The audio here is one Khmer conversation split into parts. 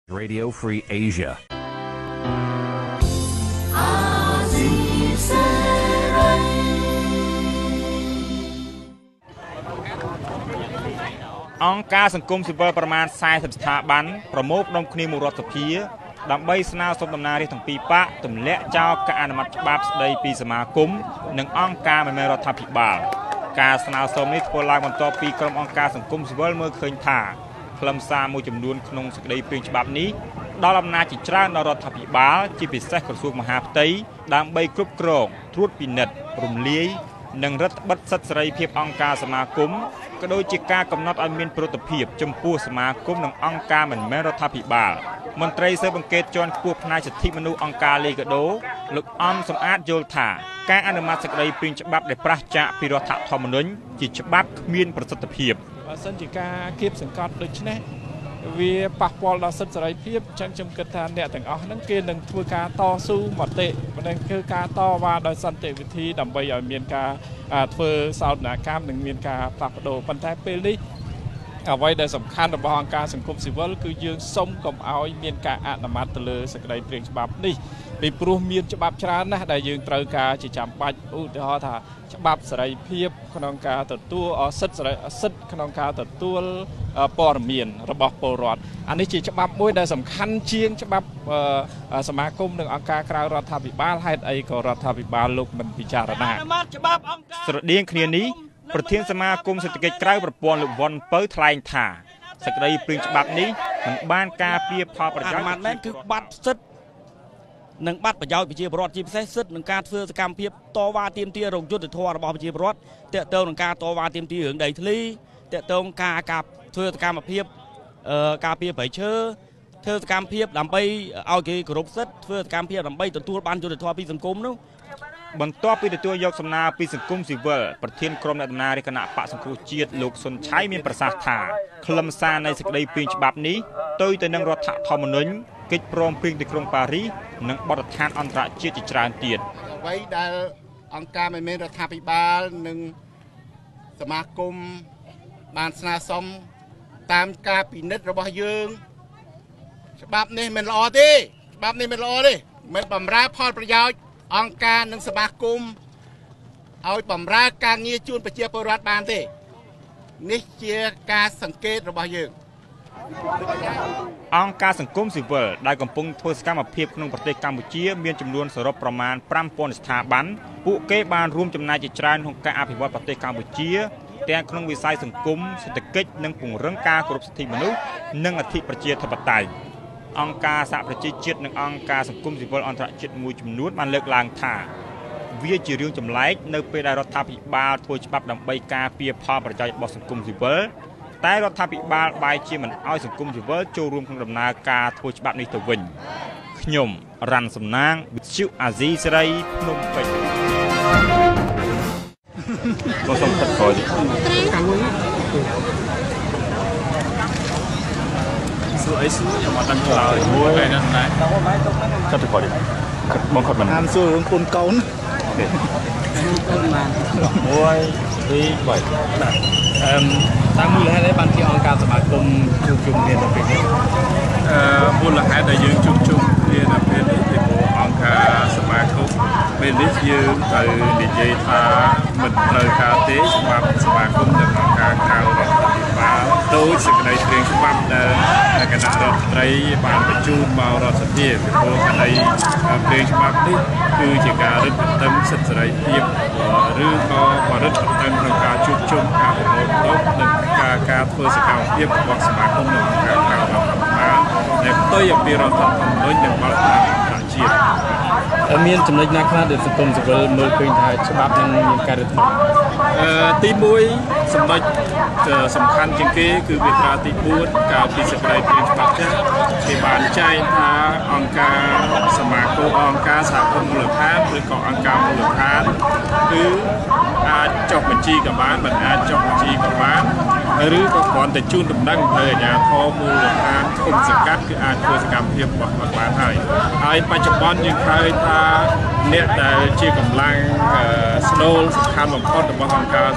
Radio Free Asia អង្គការសង្គមស៊ីវិលប្រមាណ40ស្ថាប័នប្រមូលផ្ដុំគ្នាមករដ្ឋសភាដើម្បីស្នើសុំដំណើររាជទាំងពីរបកទម្លាក់ចោលការអនុម័តច្បាប់ស្ដីពីសមាគមនិងអង្គការមិនមែនរដ្ឋាភិបាលការស្នើសុំនេះធ្វើឡើងបន្ទាប់ពីក្រុមអង្គការសង្គមស៊ីវិលមើលឃើញថាខ្លឹមសារមួយចំនួនក្នុងសេចក្តីព្រាងច្បាប់នេះដល់អំណាចជាច្រើនដល់រដ្ឋាភិបាលជាពិសេសក្រសួងមហាផ្ទៃដើម្បីគ្រប់គ្រងត្រួតពិនិត្យរំលាយនិងរដ្ឋបិទសិទ្ធិសេរីភាពអង្គការសមាគមក៏ដូចជាការកំណត់ឲ្យមានប្រតិភិបចំពោះសមាគមនិងអង្គការមិនមែនរដ្ឋាភិបាលមន្ត្រីស៊ើបអង្កេតជាន់ខ្ពស់ផ្នែកសិទ្ធិមនុស្សអង្គការលីកាដូលោកអំសំអាតយល់ថាការអនុម័តសេចក្តីព្រាងច្បាប់ដែលប្រឆាចពីរដ្ឋធម្មនុញ្ញជាច្បាប់គ្មានប្រសិទ្ធភាពបើសិនជាការគៀបសង្កត់ដូចនេះវាប៉ះពាល់ដល់សិទ្ធិសេរីភាពអញ្ចឹងខ្ញុំគិតថាអ្នកទាំងអស់ហ្នឹងគេនឹងធ្វើការតស៊ូមតិមិនដឹងគឺការតវ៉ាដោយសន្តិវិធីដើម្បីឲ្យមានការធ្វើសោធនកម្មនិងមានការផ្លាស់ប្ដូរប៉ុន្តែពេលនេះអ្វីដែលសំខាន់របស់អង្គការសង្គមស៊ីវិលគឺយើងសុំកុំឲ្យមានការអនុម័តទៅលើសេចក្តីព្រាងច្បាប់នេះពីព្រោះមានច្បាប់ច្រើនណាស់ដែលយើងត្រូវការជាចាំបាច់ឧទាហរណ៍ថាច្បាប់សេរីភាពក្នុងការទទួលសិទ្ធិក្នុងការទទួលព័ត៌មានរបស់ពលរដ្ឋអានេះជាច្បាប់មួយដែលសំខាន់ជាងច្បាប់សមាគមនិងអង្គការក្រៅរដ្ឋាភិបាលហេតុអីក៏រដ្ឋាភិបាលលោកមិនពិចារណាស្រដៀងគ្នានេះប្រធានសមាគមសេដ្ឋកិច្ចក្រៅប្រព័ន្ធលោកវ៉ុនពៅថ្លែងថាសេចក្តីព្រាងច្បាប់នេះមិនបានការពារផលប្រយោជន៍មែនគឺបាត់សិទ្ធិនិងបាត់ប្រយោជន៍ប្រជាពលរដ្ឋជាពិសេសសិទ្ធិនឹងការធ្វើសកម្មភាពតវ៉ាទាមទាររោគយុត្តិធម៌របស់ប្រជាពលរដ្ឋតាក់ទងនឹងការតវ៉ាទាមទាររឿងដីធ្លីតាក់ទងការធ្វើសកម្មភាពការពារប្រៃឈើធ្វើសកម្មភាពដើម្បីឲ្យគេគោរពសិទ្ធិធ្វើសកម្មភាពដើម្បីទទួលបានយុត្តិធម៌ពីសង្គមនោះបន្ទាប់ពីទទួលយកសំណើពីសង្គមស៊ីវិលប្រធានក្រុមអ្នកដំណើររាជគណៈបកសង្គ្រោះជាតិលោកសុនឆៃមានប្រសាសន៍ថាខ្លឹមសារនៃសេចក្តីព្រាងច្បាប់នេះទៅនឹងរដ្ឋធម្មនុញ្ញកិច្ចព្រមព្រៀងទីក្រុងប៉ារីសនិងបទដ្ឋានអន្តរជាតិជាច្រើនទៀតអ្វីដែលអង្គការមិនមែនរដ្ឋាភិបាលនិងសមាគមបានស្នើសុំតាមការពិនិត្យរបស់យើងច្បាប់នេះមិនល្អទេមិនបម្រើផលប្រយោជន៍អង្គការនិងសមាគមឲ្យបម្រើការងារជូនប្រជាពលរដ្ឋបានទេនេះជាការសង្កេតរបស់យើងអង្គការសង្គមស៊ីវិលដែលកំពុងធ្វើសកម្មភាពក្នុងប្រទេសកម្ពុជាមានចំនួនសរុបប្រមាណ 5000 ស្ថាប័នពួកគេបានរួមចំណែកជាច្រើនក្នុងការអភិវឌ្ឍប្រទេសកម្ពុជាទាំងក្នុងវិស័យសង្គមសេដ្ឋកិច្ចនិងពង្រឹងការគោរពសិទ្ធិមនុស្សនិងអធិប្រជាធិបតេយ្យអង្គការសហប្រជាជាតិនិងអង្គការសង្គមស៊ីវិលអន្តរជាតិមួយចំនួនបានលើកឡើងថាវាជារឿងចម្លែកនៅពេលដែលរដ្ឋាភិបាលធ្វើច្បាប់ដើម្បីការពារផលប្រយោជន៍របស់សង្គមស៊ីវិលតែរដ្ឋាភិបាលបែរជាមិនអោយសង្គមស៊ីវិលចូលរួមក្នុងដំណើរការធ្វើច្បាប់នេះទៅវិញខ្ញុំរ៉ាន់សំណាងវិទ្យុអាស៊ីសេរីភ្នំពេញក៏សូមកាត់ក្រោយនេះសួរអីសួរខ្ញុំអត់ដឹងឡើយតែហ្នឹងដែរកាត់ទៅក្រោយនេះបងគាត់មិនតាមសួររឿងកូនកូនអូខេ1 2 3 តាមមូលហេតុអីបានជាអង្គការសមាគមជួបជុំគ្នានៅពេលនេះមូលហេតុដែលយើងជួបជុំគ្នានៅពេលនេះពីព្រោះអង្គការសមាគមពេលនេះយើងត្រូវនិយាយថាមិនត្រូវការទេសម្រាប់សមាគមនិងអង្គការក្រៅរដ្ឋាភិបាលដោយសេចក្តីព្រាងច្បាប់ដែលគណៈរដ្ឋមន្ត្រីបានបញ្ជូនមករដ្ឋសភាពីព្រោះសេចក្តីព្រាងច្បាប់នេះគឺជាការរឹតបន្តឹងសិទ្ធិសេរីភាពឬក៏រឹតបន្តឹងក្នុងការជួបជុំការប្រមូលផ្តុំនិងការធ្វើសកម្មភាពរបស់សមាគមនិងអង្គការក្រៅរដ្ឋាភិបាលដែលផ្ទុយអំពីរដ្ឋធម្មនុញ្ញនិងបទដ្ឋានអន្តរជាតិមានចំណុចណាខ្លះដែលសង្គមស៊ីវិលមើលឃើញថាច្បាប់នឹងមានការរឹតបន្តឹងទី1សម្ដេចសំខាន់ជាងគេគឺមាត្រាទី4កាលពីសេចក្តីព្រាងច្បាប់ចាស់គេបានចែងថាអង្គការសមាគមអង្គការសហគមន៍មូលដ្ឋានឬក៏អង្គការមូលដ្ឋានគឺអាចចុះបញ្ជីក៏បានមិនអាចចុះបញ្ជីក៏បានឬក៏គ្រាន់តែជូនដំណឹងទៅអាជ្ញាធរមូលដ្ឋានគុំសង្កាត់គឺអាចធ្វើសកម្មភាពរបស់គាត់បានហើយបច្ចុប្បន្នយើងឃើញថាអ្នកដែលជាកម្លាំងស្នូលសំខាន់បំផុតរបស់អង្គការសង្គមស៊ី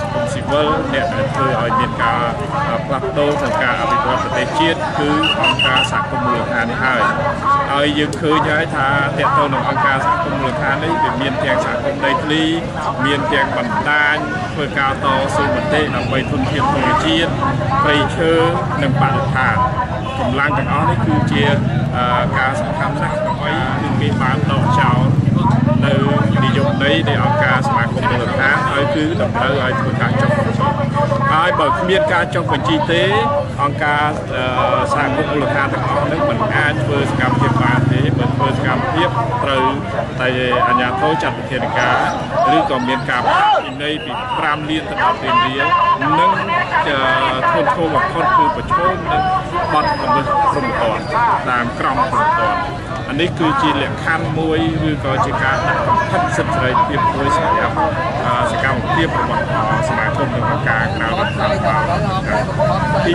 Civil អ្នកដែលធ្វើឲ្យមានការផ្លាស់ប្ដូរក្នុងការអភិវឌ្ឍប្រទេសជាតិគឺអង្គការសហគមន៍មូលដ្ឋាននេះហើយយើងឃើញហើយថាតកតទៅនឹងអង្គការសហគមន៍មូលដ្ឋាននេះវាមានទាំងសហគមន៍ដីធ្លីមានទាំងបណ្ដាញធ្វើការតស៊ូមតិដើម្បីធនធានធម្មជាតិព្រៃឈើនិងបរិស្ថានកម្លាំងទាំងអស់នេះគឺជាការសំខាន់ណាស់ដើម្បីគឺគេបានដកចោលនៅនិយមន័យនៃអង្គការសមាគមមូលដ្ឋានហើយគឺតម្រូវឲ្យធ្វើការចុះបញ្ជីហើយបើគ្មានការចុះបញ្ជីទេអង្គការសហគមន៍មូលដ្ឋានទាំងអស់នេះមិនអាចធ្វើសកម្មភាពបានទេបើធ្វើសកម្មភាពត្រូវតែអាជ្ញាធរចាត់វិធានការឬក៏មានការផ្អាកពិន័យពី5លានទៅ10លានរៀលនិងធ្ងន់ធ្ងរបំផុតគឺប្រឈមនឹងបទល្មើសព្រហ្មទណ្ឌតាមក្រមព្រហ្មទណ្ឌអានេះគឺជាលក្ខខណ្ឌមួយឬក៏ជាការដាក់កំហិតសិទ្ធិសេរីភាពមួយសម្រាប់សកម្មភាពរបស់សមាគមនិងអង្គការក្រៅរដ្ឋាភិបាលទី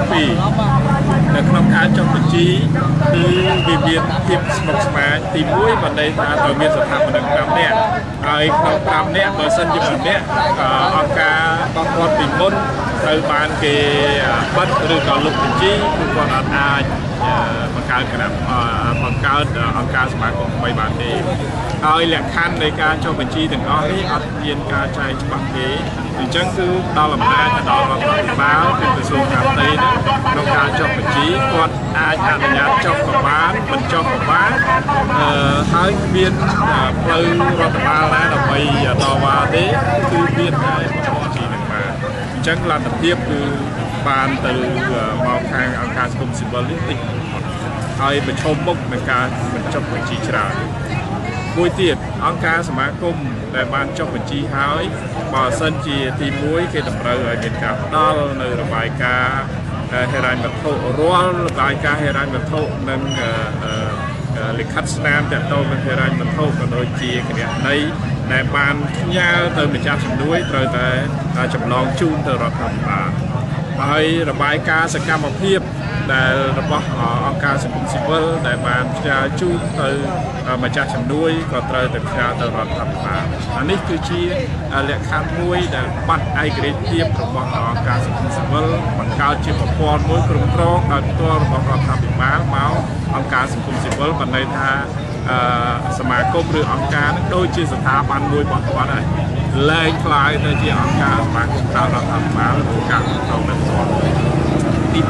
2នៅក្នុងការចុះបញ្ជីគឺវាមានភាពស្មុគស្មាញទី1បានន័យថាត្រូវមានស្ថាបនិក5នាក់ហើយក្នុង5នាក់បើសិនជា1នាក់អង្គការរបស់គាត់ពីមុនត្រូវបានគេបិទឬក៏លុបបញ្ជីគឺគាត់អាចបង្កើតគណៈបង្កើតអង្គការសមាគមថ្មីបានទេហើយលក្ខខណ្ឌនៃការចុះបញ្ជីទាំងអស់នេះអត់មានការចែងច្បាស់ទេអញ្ចឹងគឺដល់អំណាចដល់រដ្ឋាភិបាលគឺក្រសួងមហាផ្ទៃក្នុងការចុះបញ្ជីគាត់អាចអនុញ្ញាតចុះក៏បានមិនចុះក៏បានហើយមានផ្លូវរដ្ឋបាលណាដើម្បីតវ៉ាទេគឺមានតែចុះបញ្ជីនឹងបានអញ្ចឹងលទ្ធភាពគឺបានទៅមកខាងអង្គការសង្គមស៊ីវិលនេះតិចហើយប្រឈមមុខនឹងការបញ្ចុះបញ្ជីច្រើនមួយទៀតអង្គការសមាគមដែលបានចុះបញ្ជីហើយបើសិនជាទី1គេតម្រូវឲ្យមានការផ្ដល់នៅរបាយការណ៍ហិរញ្ញវត្ថុរាល់របាយការណ៍ហិរញ្ញវត្ថុនិងលិខិតស្នាមទាក់ទងនឹងហិរញ្ញវត្ថុក៏ដូចជាគណនេយ្យដែលបានផ្ញើទៅម្ចាស់ជំនួយត្រូវតែចម្លងជូនទៅរដ្ឋាភិបាលហើយរបាយការណ៍សកម្មភាពដែលរបស់អង្គការសង្គមស៊ីវិលដែលបានផ្ញើជូនទៅម្ចាស់ជំនួយក៏ត្រូវតែផ្ញើទៅរដ្ឋាភិបាលអានេះគឺជាលក្ខខណ្ឌមួយដែលបាត់ឯករាជ្យភាពរបស់អង្គការសង្គមស៊ីវិលបង្កើតជាប្រព័ន្ធមួយគ្រប់គ្រងដោយផ្ទាល់របស់រដ្ឋាភិបាលមកអង្គការសង្គមស៊ីវិលបានន័យថាសមាគមឬអង្គការនឹងដូចជាស្ថាប័នមួយរបស់គាត់ហើយលែងខ្លាយទៅជាអង្គការសមាគមក្រៅរដ្ឋាភិបាលឬការគ្រប់គ្រងនៅផ្ទាល់ទី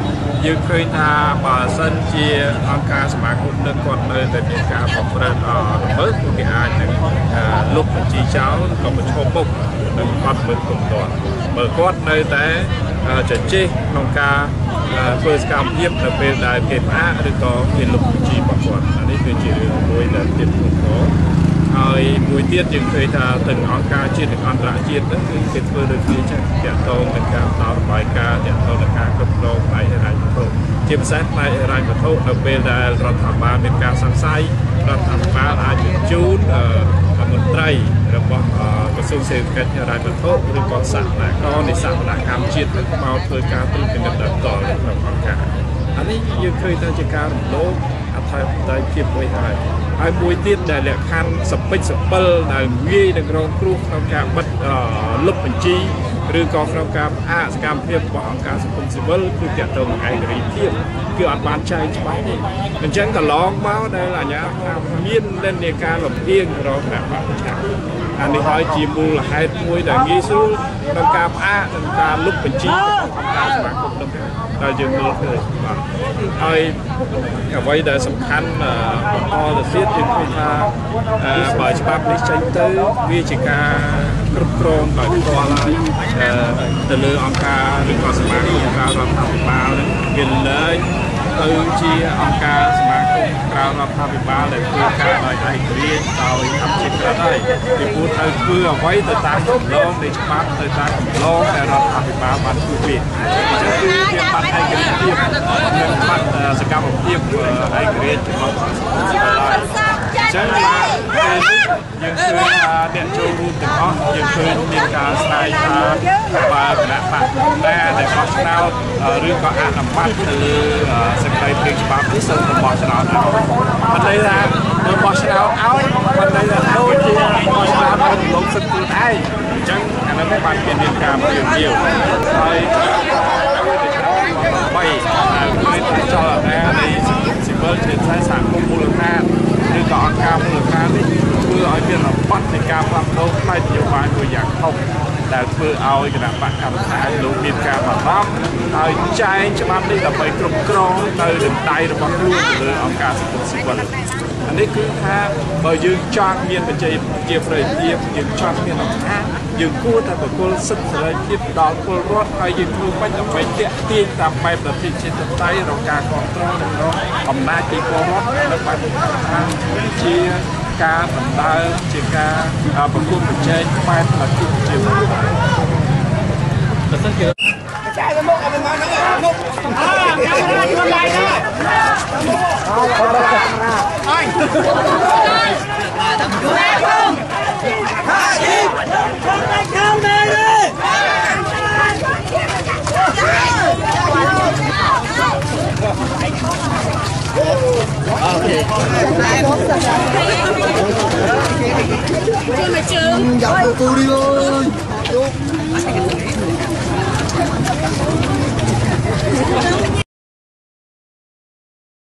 3យើងឃើញថាបើសិនជាអង្គការសមាគមនឹងគាត់នៅតែមានការប្រព្រឹត្តល្មើសគេអាចនឹងលុបបញ្ជីចោលក៏ប្រឈមមុខនឹងបទល្មើសគ្រប់គ្រាន់បើគាត់នៅតែជជែកក្នុងការធ្វើសកម្មភាពនៅពេលដែលគេផ្អាកឬក៏គេលុបបញ្ជីរបស់គាត់អានេះគឺជារឿងមួយដែលទៀតធ្ងន់ធ្ងរហើយមួយទៀតយើងឃើញថាទាំងអង្គការជាតិនិងអន្តរជាតិហ្នឹងគឺគេធ្វើដូចគ្នាចាស់តាក់ទងនឹងការផ្ដល់របាយការណ៍តាក់ទងនឹងការគ្រប់គ្រងផ្នែកហិរញ្ញវត្ថុជាពិសេសផ្នែកហិរញ្ញវត្ថុនៅពេលដែលរដ្ឋាភិបាលមានការសង្ស័យរដ្ឋាភិបាលអាចបញ្ជូនមន្ត្រីរបស់ក្រសួងសេដ្ឋកិច្ចហិរញ្ញវត្ថុឬក៏សហការនៃសហកម្មជាតិមកធ្វើការត្រួតពិនិត្យដល់ក្នុងអង្គការអានេះយើងឃើញថាជាការរំលោភអធិបតេយ្យភាពមួយហើយមួយទៀតដែលលក្ខខណ្ឌសពេចសពិលដែលងាយនឹងរងគ្រោះក្នុងការបិទលុបបញ្ជីឬក៏ក្នុងការផ្អាកសកម្មភាពរបស់អង្គការសង្គមស៊ីវិលគឺទាក់ទងនឹងឯករាជ្យភាពគឺអត់បានចែងច្បាស់ទេអញ្ចឹងកន្លងមកដែលអាជ្ញាធរមាននិន្នាការលំអៀងរកអ្នកបរិច្ចាគអានេះហើយជាមូលហេតុមួយដែលងាយស្រួលក្នុងការផ្អាកនិងការលុបបញ្ជីអង្គការសមាគមនោះដែលយើងមើលឃើញបាទហើយអ្វីដែលសំខាន់បន្តទៅទៀតយើងឃើញថាបើច្បាប់នេះចេញទៅវាជាការគ្រប់គ្រងដោយផ្ទាល់ហើយទៅលើអង្គការឬក៏សមាគមក្រៅរដ្ឋាភិបាលវាលែងទៅជាអង្គការសមាគមក្រៅរដ្ឋាភិបាលដែលធ្វើការដោយឯករាជ្យដោយអភិក្រិតហើយពីព្រោះត្រូវធ្វើអ្វីទៅតាមគម្លងនៃច្បាប់ទៅតាមគម្លងដែលរដ្ឋាភិបាលបានធ្វើវាអញ្ចឹងគឺវាបាត់ឯករាជ្យភាពនិងបាត់សកម្មភាពឯករាជ្យរបស់សង្គមស៊ីវិលហើយអញ្ចឹងបាទពេលនេះយើងឃើញថាអ្នកចូលរួមទាំងអស់យើងឃើញមានការស្ដាយថាបើគណៈបកណាដែលបោះឆ្នោតឬក៏អនុម័តទៅលើសេចក្តីព្រាងច្បាប់នេះសូមបោះឆ្នោតឲ្យមិនន័យថាបោះឆ្នោតឲ្យមិនន័យថាដូចជាបោះឆ្នោតបានរំលងសិទ្ធិខ្លួនឯងអញ្ចឹងអានោះបានមានមានការព្រៀងទាវហើយបីគឺចលនានៃស៊ីវិលជាខ្សែសហគមន៍មូលដ្ឋានឬក៏អង្គការមូលដ្ឋាននេះធ្វើឲ្យមានរបបនៃការផ្លាស់ប្ដូរផ្នែកនយោបាយមួយយ៉ាងធំដែលធ្វើឲ្យគណៈបកកម្មការលោកមានការបារម្ភហើយចែងច្បាប់នេះដើម្បីគ្រប់គ្រងនៅលើដៃរបស់ខ្លួនទៅលើអង្គការសង្គមស៊ីវិលអានេះគឺថាបើយើងចង់មានបច្ចេកជាប្រយោជន៍យើងចង់មានអង្គការយើងគួរតែប្រគល់សិទ្ធិសេរីភាពដល់ពលរដ្ឋហើយយើងធ្វើមិនដើម្បីទាក់ទាញតាមបែបប្រតិជាតិតៃរកការគ្រប់គ្រងនិងរកអំណាចពីពលរដ្ឋនៅបែបថាជាការបណ្ដើរជាការប្រគល់ប្រជែងបែបប្រតិជាតិតែសិនជាចាយមកអត់មកហ្នឹងមកកាមេរ៉ាខ្លួនឡាយណាអើយ Chừng dọc cù đi ơi.